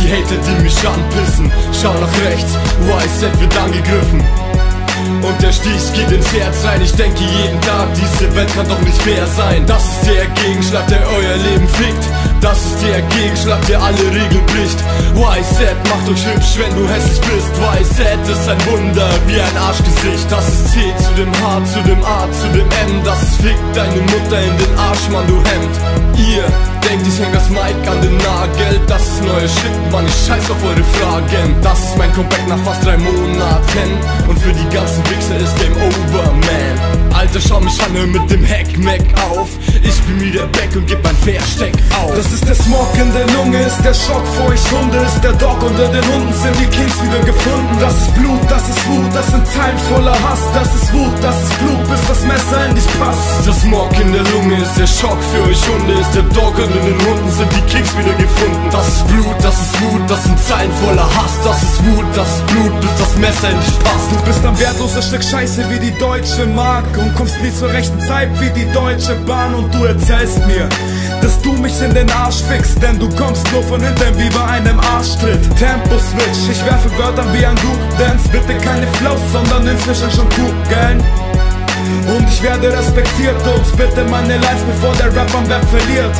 die Hater, die mich anpissen. Schau nach rechts, YZ wird angegriffen. Und der Stich geht ins Herz rein. Ich denke jeden Tag, diese Welt kann doch nicht fair sein. Das ist der Gegenschlag, der euer Leben fickt. Das ist der Gegenschlag, der alle Regeln bricht. YZ macht euch hübsch, wenn du hässlich bist. YZ ist ein Wunder, wie ein Arschgesicht. Das ist C zu dem H, zu dem A, zu dem M. Das ist Fick deine Mutter in den Arsch, Mann, du Hemd. Ihr denkt, ich häng das Mic an den Nagel. Das ist neuer Shit, Mann, ich scheiß auf eure Fragen. Das ist mein Comeback nach fast 3 Monaten. Und für die ganzen Wichser ist Game Over, man. Alter, schau mich an, hör mit dem Hack-Mac auf. Ich bin wieder back und geb mein Versteck auf. Das ist der Smog in der Lunge, ist der Schock vor euch Hunde. Ist der Dog unter den Hunden, sind die Kings wieder gefunden. Das ist Blut, das ist Wut, das sind Zeilen voller Hass. Das ist Wut, das ist Blut, bis das Messer in dich passt. Der Smog in der Lunge ist der Schock für euch Hunde. Ist der Dog unter den Hunden, sind die Kings wieder gefunden. Das ist Blut, das ist Wut, das sind Zeilen voller Hass. Das ist Wut, das ist Blut, bis das Messer in dich passt. Du bist ein wertloser Stück Scheiße wie die deutsche Mark und kommst nie zur rechten Zeit wie die Deutsche Bahn. Und du erzählst mir, dass du mich in den Arsch fickst, denn du kommst nur von hinten wie bei einem Arschtritt. Tempo-Switch, ich werfe Wörter wie ein Du-Dance. Bitte keine Flows, sondern inzwischen schon Kugeln. Und ich werde respektiert, und bitte meine Lines, bevor der Rap am Web verliert.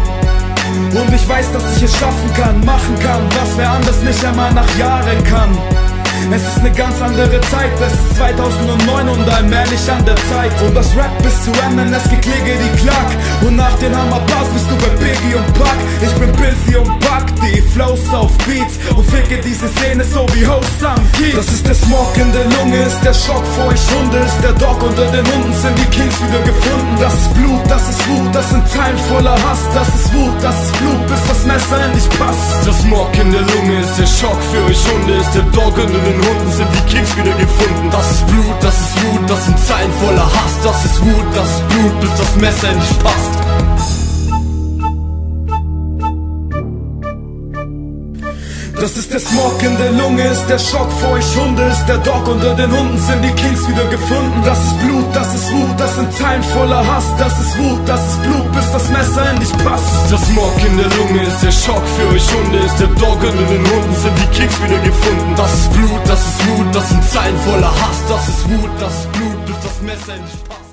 Und ich weiß, dass ich es schaffen kann, machen kann, was wer anders nicht einmal nach Jahren kann. Es ist eine ganz andere Zeit, es ist 2009 und allmählich an der Zeit. Und das Rap bis zu MNS geklicke die Klack. Und nach den Hammerpass bist du bei Biggie und Pack. Ich bin busy und pack die Flows auf Beats und ficke diese Szene so wie Hosts am Kiez. Das ist der Smog in der Lunge, ist der Schock vor euch Hunde. Ist der Dog unter den Hunden, sind die Kings wieder gefunden. Das ist Blut, das ist Wut, das sind Zeilen voller Hass. Das ist Wut, das ist Blut, bis das Messer in dich passt. Der Smog in der Lunge ist der Schock für euch Hunde. Ist der Dog unter den Hunden, sind die Kings wieder gefunden. Das ist Blut, das ist Wut, das sind Zeilen voller Hass. Das ist Wut, das ist Blut, bis das Messer in dich passt. Das ist der Smog in der Lunge, ist der Schock vor euch Hunde. Ist der Dog unter den Hunden, sind die Kings wieder gefunden. Das ist Blut, das ist Wut, das sind Zeilen voller Hass. Das ist Wut, das ist Blut, bis das Messer in dich passt. Der Smog in der Lunge ist der Schock für euch Hunde. Ist der Dog unter den Hunden, sind die Kings wieder gefunden. Das ist Blut, das ist Wut, das sind Zeilen voller Hass. Das ist Wut, das ist Blut, bis das Messer in dich passt.